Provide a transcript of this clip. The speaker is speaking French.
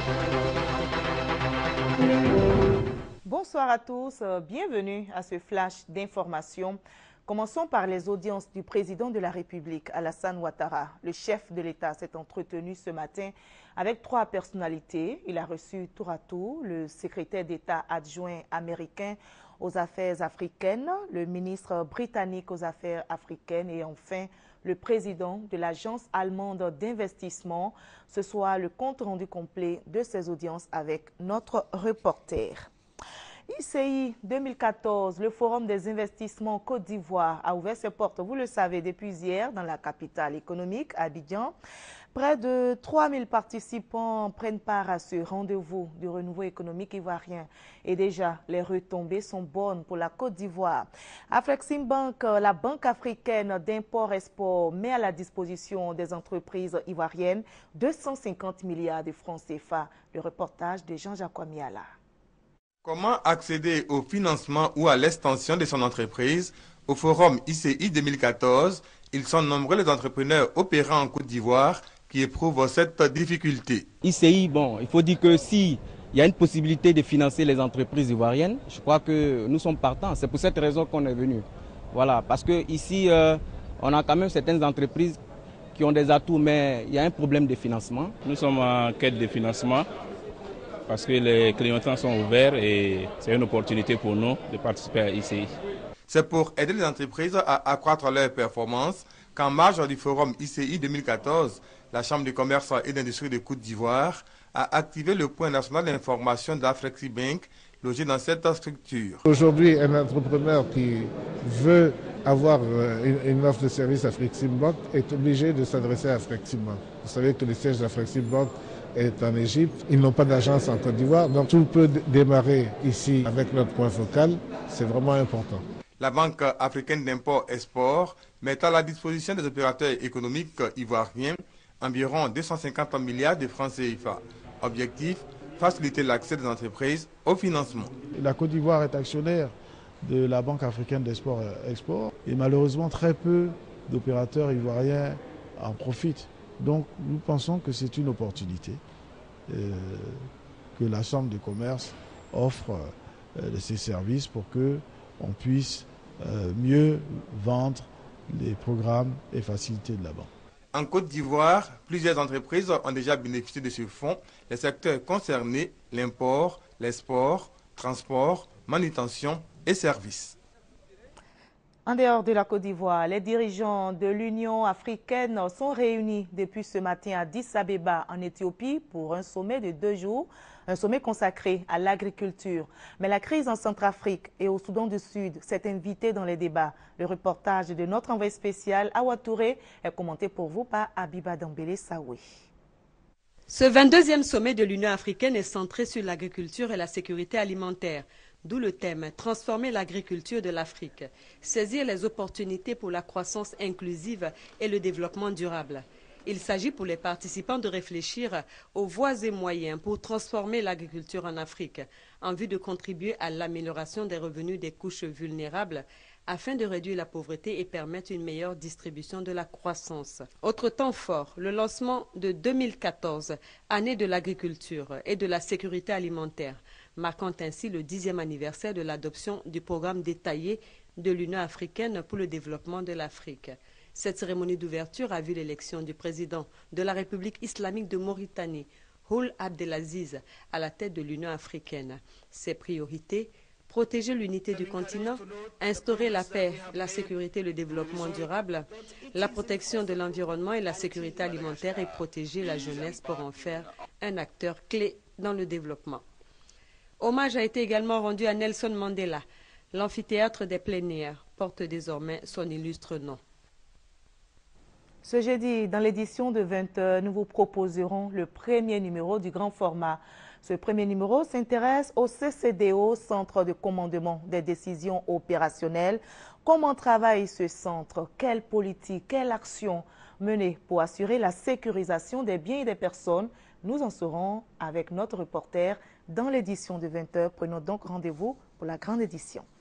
Bonsoir à tous, bienvenue à ce flash d'information. Commençons par les audiences du président de la République, Alassane Ouattara. Le chef de l'État s'est entretenu ce matin avec 3 personnalités. Il a reçu tour à tour le secrétaire d'État adjoint américain aux affaires africaines, le ministre britannique aux affaires africaines et enfin le président de l'agence allemande d'investissement. Ce soir, le compte rendu complet de ces audiences avec notre reporter. ICI 2014, le Forum des investissements Côte d'Ivoire a ouvert ses portes, vous le savez, depuis hier dans la capitale économique, Abidjan. Près de 3000 participants prennent part à ce rendez-vous du renouveau économique ivoirien. Et déjà, les retombées sont bonnes pour la Côte d'Ivoire. Afreximbank, la banque africaine d'import-export, met à la disposition des entreprises ivoiriennes 250 milliards de francs CFA. Le reportage de Jean-Jacques Amiala. Comment accéder au financement ou à l'extension de son entreprise? Au forum ICI 2014, ils sont nombreux les entrepreneurs opérant en Côte d'Ivoire qui éprouvent cette difficulté. ICI, il faut dire que s'il y a une possibilité de financer les entreprises ivoiriennes, je crois que nous sommes partants. C'est pour cette raison qu'on est venu. Voilà, parce qu'ici, on a quand même certaines entreprises qui ont des atouts, mais il y a un problème de financement. Nous sommes en quête de financement, parce que les clientèles sont ouverts et c'est une opportunité pour nous de participer à ICI. C'est pour aider les entreprises à accroître leurs performances qu'en marge du forum ICI 2014, la Chambre de commerce et d'industrie de Côte d'Ivoire a activé le point national d'information d'Afreximbank logé dans cette structure. Aujourd'hui, un entrepreneur qui veut avoir une offre de service Afreximbank est obligé de s'adresser à Afreximbank. Vous savez que le siège d'Afreximbank est en Égypte. Ils n'ont pas d'agence en Côte d'Ivoire, donc tout peut démarrer ici avec notre point focal. C'est vraiment important. La Banque africaine d'import-export met à la disposition des opérateurs économiques ivoiriens environ 250 milliards de francs CFA. Objectif, faciliter l'accès des entreprises au financement. La Côte d'Ivoire est actionnaire de la Banque africaine d'export-export et malheureusement très peu d'opérateurs ivoiriens en profitent. Donc nous pensons que c'est une opportunité que la Chambre de commerce offre de ses services pour qu'on puisse mieux vendre les programmes et facilités de la banque. En Côte d'Ivoire, plusieurs entreprises ont déjà bénéficié de ce fonds. Les secteurs concernés, l'import, l'export, transport, manutention et services. En dehors de la Côte d'Ivoire, les dirigeants de l'Union africaine sont réunis depuis ce matin à Addis Abeba en Éthiopie pour un sommet de 2 jours, un sommet consacré à l'agriculture. Mais la crise en Centrafrique et au Soudan du Sud s'est invitée dans les débats. Le reportage de notre envoyé spécial Awa Touré est commenté pour vous par Abiba Dambélé Saoui. Ce 22e sommet de l'Union africaine est centré sur l'agriculture et la sécurité alimentaire. D'où le thème « Transformer l'agriculture de l'Afrique », saisir les opportunités pour la croissance inclusive et le développement durable. Il s'agit pour les participants de réfléchir aux voies et moyens pour transformer l'agriculture en Afrique, en vue de contribuer à l'amélioration des revenus des couches vulnérables, afin de réduire la pauvreté et permettre une meilleure distribution de la croissance. Autre temps fort, le lancement de 2014, année de l'agriculture et de la sécurité alimentaire, marquant ainsi le 10e anniversaire de l'adoption du programme détaillé de l'Union africaine pour le développement de l'Afrique. Cette cérémonie d'ouverture a vu l'élection du président de la République islamique de Mauritanie, Ould Abdelaziz, à la tête de l'Union africaine. Ses priorités: protéger l'unité du continent, instaurer la paix, la sécurité et le développement durable, la protection de l'environnement et la sécurité alimentaire et protéger la jeunesse pour en faire un acteur clé dans le développement. Hommage a été également rendu à Nelson Mandela. L'amphithéâtre des plénières porte désormais son illustre nom. Ce jeudi, dans l'édition de 20h, nous vous proposerons le premier numéro du grand format. Ce premier numéro s'intéresse au CCDO, Centre de commandement des décisions opérationnelles. Comment travaille ce centre? Quelle politique, quelle action mener pour assurer la sécurisation des biens et des personnes? Nous en saurons avec notre reporter dans l'édition de 20h. Prenons donc rendez-vous pour la grande édition.